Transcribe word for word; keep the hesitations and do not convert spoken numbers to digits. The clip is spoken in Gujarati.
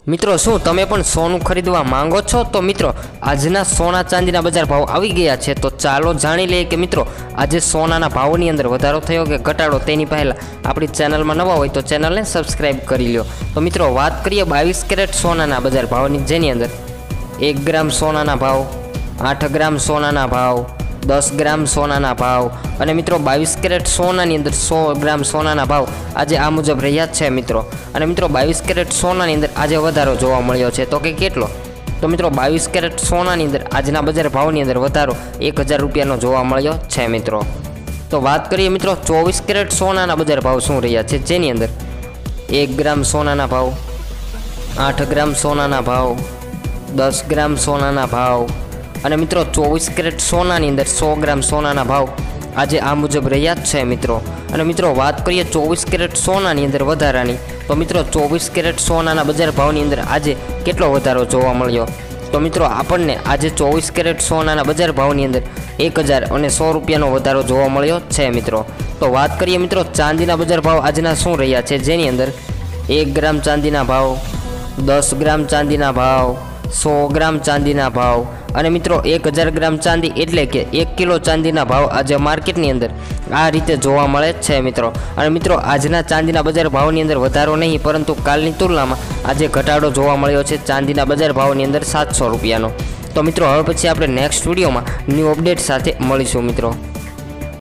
મિત્રો શું તમે પણ સોનું ખરીદવા માંગો છો? તો મિત્રો આજના સોના ચાંદીના બજાર ભાવ આવી ગયા છે, તો ચાલો જાણી લઈએ કે મિત્રો આજે સોનાના ભાવની અંદર વધારો થયો કે ઘટાડો. તેની પહેલાં આપણી ચેનલમાં નવા હોય તો ચેનલને સબસ્ક્રાઈબ કરી લો. તો મિત્રો વાત કરીએ બાવીસ કેરેટ સોનાના બજાર ભાવની, જેની અંદર એક ગ્રામ સોનાના ભાવ, આઠ ગ્રામ સોનાના ભાવ, દસ ગ્રામ સોનાના ભાવ અને મિત્રો બાવીસ કેરેટ સોનાની અંદર સો ગ્રામ સોનાના ભાવ આજે આ મુજબ રહ્યા છે મિત્રો. અને મિત્રો બાવીસ કેરેટ સોનાની અંદર આજે વધારો જોવા મળ્યો છે, તો કે કેટલો? તો મિત્રો બાવીસ કેરેટ સોનાની અંદર આજના બજાર ભાવની અંદર વધારો એક હજાર રૂપિયાનો જોવા મળ્યો છે મિત્રો. તો વાત કરીએ મિત્રો ચોવીસ કેરેટ સોનાના બજાર ભાવ શું રહ્યા છે, જેની અંદર એક ગ્રામ સોનાના ભાવ, આઠ ગ્રામ સોનાના ભાવ, દસ ગ્રામ સોનાના ભાવ અને મિત્રો ચોવીસ કેરેટ સોનાની અંદર સો ગ્રામ સોનાના ભાવ આજે આ મુજબ રહ્યા જ છે મિત્રો. અને મિત્રો વાત કરીએ ચોવીસ કેરેટ સોનાની અંદર વધારાની, તો મિત્રો ચોવીસ કેરેટ સોનાના બજાર ભાવની અંદર આજે કેટલો વધારો જોવા મળ્યો? તો મિત્રો આપણને આજે ચોવીસ કેરેટ સોનાના બજાર ભાવની અંદર એક હજાર અને સો રૂપિયાનો વધારો જોવા મળ્યો છે મિત્રો. તો વાત કરીએ મિત્રો ચાંદીના બજાર ભાવ આજના શું રહ્યા છે, જેની અંદર એક ગ્રામ ચાંદીના ભાવ, દસ ગ્રામ ચાંદીના ભાવ, સો ગ્રામ ચાંદીના ભાવ અને મિત્રો એક હજાર ગ્રામ ચાંદી એટલે કે એક કિલો ચાંદીના ભાવ આજે માર્કેટની અંદર આ રીતે જોવા મળે છે મિત્રો. અને મિત્રો આજના ચાંદીના બજાર ભાવની અંદર વધારો નહીં, પરંતુ કાલની તુલનામાં આજે ઘટાડો જોવા મળ્યો છે ચાંદીના બજાર ભાવની અંદર સાતસો રૂપિયાનો. તો મિત્રો હવે પછી આપણે નેક્સ્ટ વિડીયોમાં ન્યૂ અપડેટ સાથે મળીશું મિત્રો.